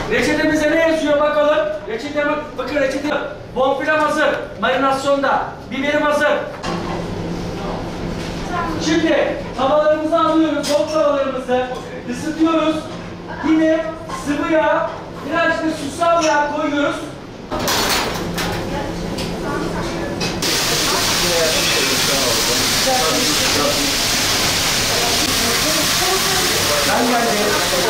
Reçetemize ne yazıyor bakalım? Reçete bak, bakın reçete. Bonfilem hazır, marinasyonda. Biberim hazır. Şimdi tavalarımızı alıyoruz, soğuk tavalarımızı ısıtıyoruz. Yine sıvı yağ, birazcık da susam yağ koyuyoruz. Ben geldim.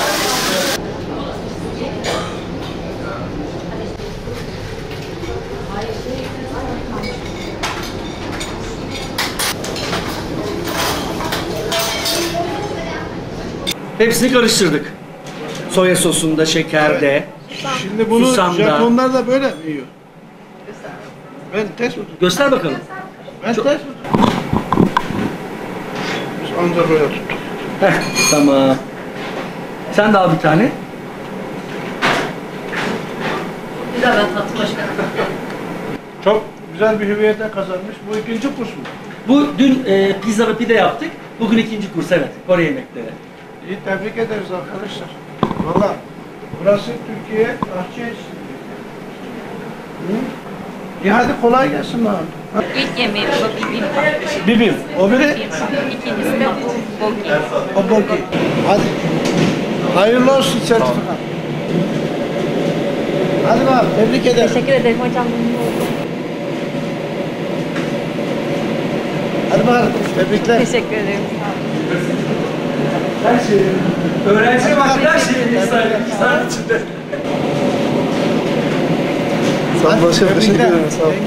Hepsini karıştırdık. Soya sosunda, şekerde, Şimdi bunu susamda. Japonlar da böyle mi yiyor? Ben ters otur. Göster bakalım. Ben ters otur. Biz anca böyle tuttuk. Heh, tamam. Sen de al bir tane. Güzel ben tattım başkanım. Çok güzel bir hüviyete kazanmış. Bu ikinci kurs mu? Bu dün pizza ve pide yaptık. Bugün ikinci kurs, evet. Kore yemekleri. İyi, tebrik ederiz arkadaşlar. Valla burası Türkiye Ahçı. İyi, hadi kolay gelsin bana. İlk yemeğim bu bibimbap. Bibim. O biri? İkincisi de bu bogi. O bogi. Hadi. Hayırlı olsun sertifika. Hadi bakalım, tebrik ederim. Teşekkür ederim hocam. Memnun oldum. Hadi bakalım, tebrikler. Teşekkür ederim. Her şey. Öğrenciye bak, her şey bir saat içinde. Sağ olun başkanım, teşekkür ederim. Sağ olun.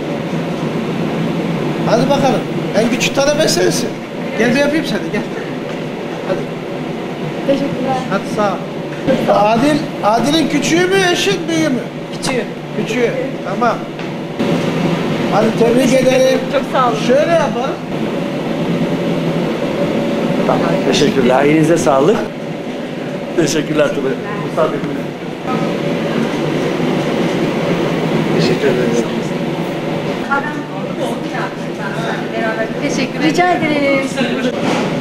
Hadi bakalım. En küçük talebe sensin. Gel bir yapayım seni, gel. Hadi. Teşekkürler. Hadi sağ ol. Adil'in küçüğü mü, eşit büyüğü mü? Küçüğüm. Küçüğü. Tamam. Hadi tebrik ederim. Çok sağ olun. Şöyle yapalım. Tamam, teşekkürler. Elinize sağlık. Teşekkürler tabii. Teşekkür ederim. Teşekkür ederim. Rica ederim.